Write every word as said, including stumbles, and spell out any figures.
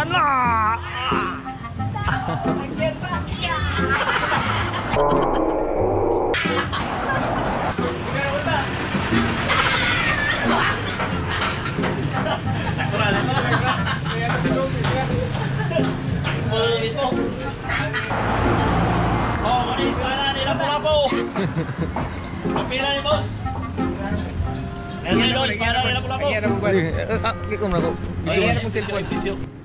Yan na! Oh, manis ka na nila pulapo. Kapila ni boss. Yan ni boss, para nila pulapo. Sakit ko na ko. Ayan mo cellphone.